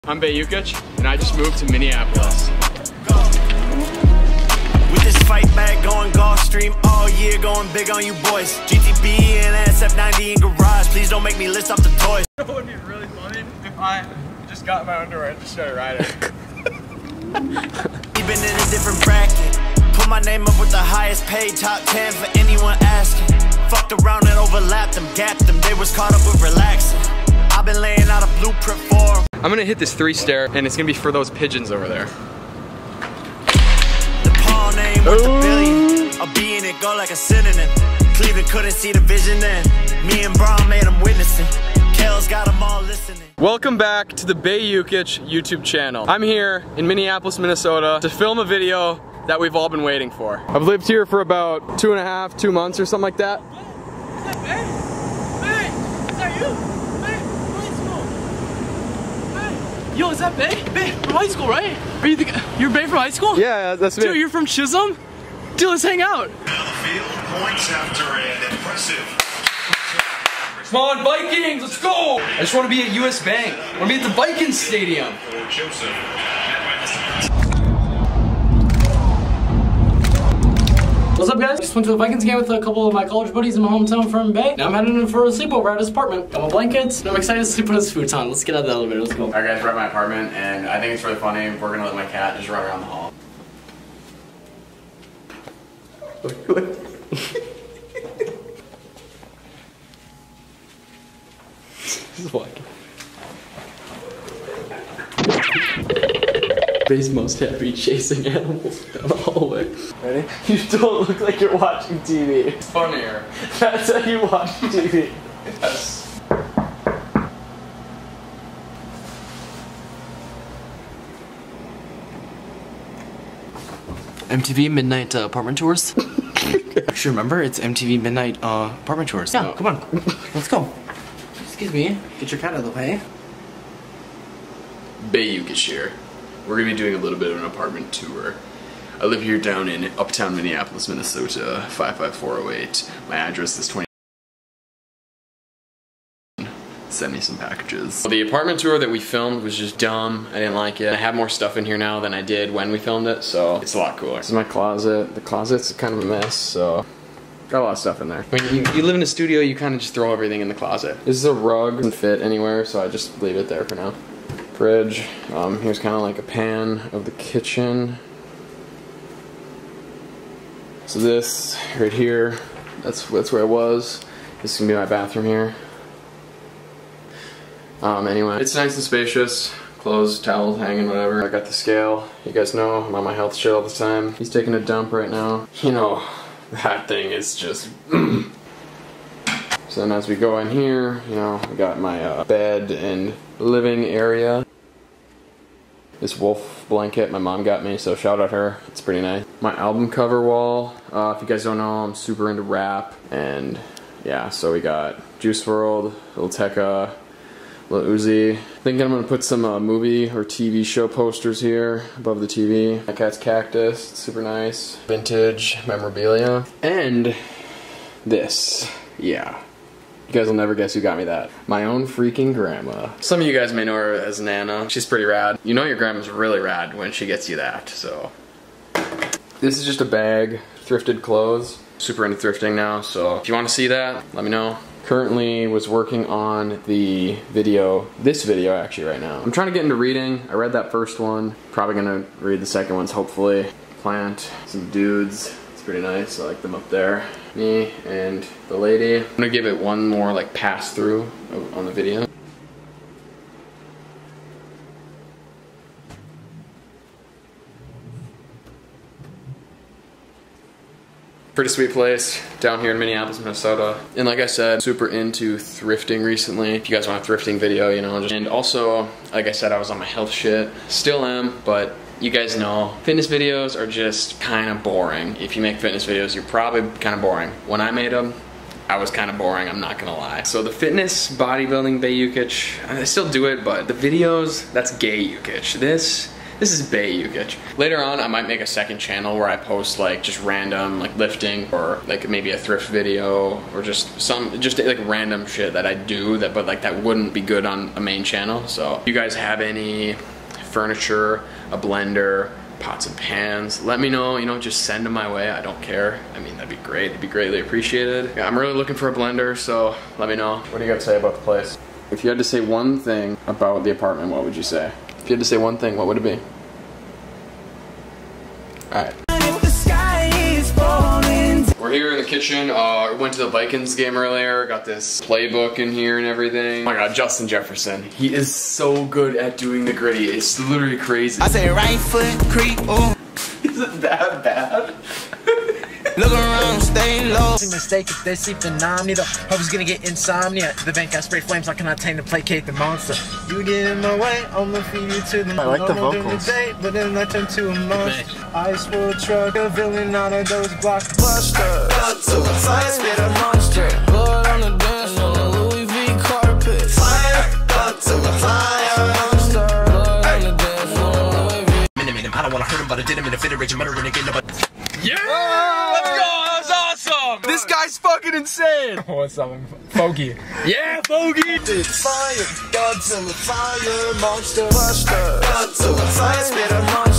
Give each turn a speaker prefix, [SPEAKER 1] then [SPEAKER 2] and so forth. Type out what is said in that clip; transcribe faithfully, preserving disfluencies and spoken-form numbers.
[SPEAKER 1] I'm Bayukic, and I just moved to Minneapolis.
[SPEAKER 2] With this fight back going Gulfstream all year, going big on you boys. G T B and S F ninety in garage, please don't make me list off the toys.
[SPEAKER 1] It would be really funny if I just got my underwear and just started riding.
[SPEAKER 2] Even in a different bracket, put my name up with the highest paid, top ten for anyone asking. Fucked around and overlapped them, gapped them, they was caught up with relaxing. I've been laying out a blueprint for them.
[SPEAKER 1] I'm gonna hit this three stair, and it's gonna be for those pigeons over there.
[SPEAKER 2] The pawn name worth a billion. I'll be in it, go like a synonym. Cleveland couldn't see the vision then. Me and Braun made them witnessing. Kale's got them all listening.
[SPEAKER 1] Welcome back to the Bayukic YouTube channel. I'm here in Minneapolis, Minnesota to film a video that we've all been waiting for. I've lived here for about two and a half, two months or something like that.
[SPEAKER 3] Is that Bay? Bay! Is that you? Bay, from high school. Bay. Yo, is that Bay? Bay, from high school, right? Are you the, you're Bay from high school?
[SPEAKER 1] Yeah, that's me.
[SPEAKER 3] Dude, you're from Chisholm? Dude, let's hang out.
[SPEAKER 4] Now the field points after an impressive.
[SPEAKER 1] Come on, Vikings, let's go! I just want to be at U S Bank. I want to be at the Vikings Stadium.
[SPEAKER 4] Joseph.
[SPEAKER 3] What's up, guys? Just went to a Vikings game with a couple of my college buddies in my hometown from Bay. Now I'm heading in for a sleepover at his apartment. Got my blankets, and I'm excited to sleep on his futon. Let's get out of the elevator, let's go.
[SPEAKER 1] Alright guys, we're at my apartment, and I think it's really funny. We're gonna let my cat just run around the hall. This is like Bay's most happy chasing animals down the hallway. Ready? You don't look like you're watching T V. It's funnier. That's how you watch T V. Yes.
[SPEAKER 3] M T V Midnight uh, Apartment Tours? Actually, remember, it's M T V Midnight uh, Apartment Tours. Yeah, no. Come on. Let's go. Excuse me. Get your cat out of the way.
[SPEAKER 1] Bayukic here. We're gonna be doing a little bit of an apartment tour. I live here down in uptown Minneapolis, Minnesota, five five four oh eight. My address is twenty. Send me some packages. Well, the apartment tour that we filmed was just dumb. I didn't like it. I have more stuff in here now than I did when we filmed it, so it's a lot cooler. This is my closet. The closet's kind of a mess, so got a lot of stuff in there. When you, you live in a studio, you kind of just throw everything in the closet. This is a rug, doesn't fit anywhere, so I just leave it there for now. Fridge. Um, here's kind of like a pan of the kitchen. So this right here, that's that's where I was. This is gonna be my bathroom here. Um, anyway, it's nice and spacious. Clothes, towels hanging, whatever. I got the scale. You guys know I'm on my health shit all the time. He's taking a dump right now. You know, that thing is just. So then as we go in here, you know, we got my uh, bed and living area. This wolf blanket my mom got me, so shout out her. It's pretty nice. My album cover wall. Uh, if you guys don't know, I'm super into rap. And yeah, so we got Juice world, Lil Tecca, Lil Uzi. Thinking I'm gonna put some uh, movie or T V show posters here above the T V. My cat's cactus, it's super nice. Vintage memorabilia. And this, yeah. You guys will never guess who got me that. My own freaking grandma. Some of you guys may know her as Nana. She's pretty rad. You know your grandma's really rad when she gets you that, so. This is just a bag, thrifted clothes. Super into thrifting now, so if you want to see that, let me know. Currently was working on the video, this video actually right now. I'm trying to get into reading. I read that first one. Probably gonna read the second ones, hopefully. Plant, some dudes. It's pretty nice, I like them up there. Me and the lady. I'm gonna give it one more like pass through on the video. Pretty sweet place down here in Minneapolis, Minnesota. And like I said, super into thrifting recently. If you guys want a thrifting video, you know, just, and also, like I said, I was on my health shit. Still am, but you guys know, fitness videos are just kind of boring. If you make fitness videos, you're probably kind of boring. When I made them, I was kind of boring, I'm not gonna lie. So the fitness, bodybuilding, Bayukic, I still do it, but the videos, that's gay Ukic. This, This is Bay Yukich. Later on, I might make a second channel where I post like just random like lifting or like maybe a thrift video or just some just like random shit that I do that, but like that wouldn't be good on a main channel. So if you guys have any furniture, a blender, pots and pans, let me know, you know, just send them my way. I don't care. I mean, that'd be great. It'd be greatly appreciated. Yeah, I'm really looking for a blender, so let me know. What do you got to say about the place? If you had to say one thing about the apartment, what would you say? If you had to say one thing, what would it be? Alright. We're here in the kitchen. Uh, went to the Vikings game earlier. Got this playbook in here and everything. Oh my god, Justin Jefferson. He is so good at doing the gritty. It's literally crazy.
[SPEAKER 5] I say right foot creep. Oh.
[SPEAKER 1] Is it that bad?
[SPEAKER 5] Look around, stay low.
[SPEAKER 6] It's a mistake if they see phenomena. I was gonna get insomnia. The bank got spray flames, I cannot tame to placate the monster. You get in my way, I'ma feed you to the.
[SPEAKER 7] I like the vocals.
[SPEAKER 6] Day, but then I turn to a monster. Ice for a truck, a villain out of those blockbusters.
[SPEAKER 5] Up to a fire, spit a monster. Blood on the dance on the Louis V carpet. Fire, up to a fire monster. Blood on the dance on the Louis V.
[SPEAKER 6] I don't wanna hurt him, but I did him in a fit of rage and murder renegade. But
[SPEAKER 1] Yeah! Let's go! That was awesome! This guy's fucking insane!
[SPEAKER 6] what's up, Fogey?
[SPEAKER 1] Yeah, Fogey!
[SPEAKER 5] Fire, up to a fire monster. Buster, up to a fire, spit a monster.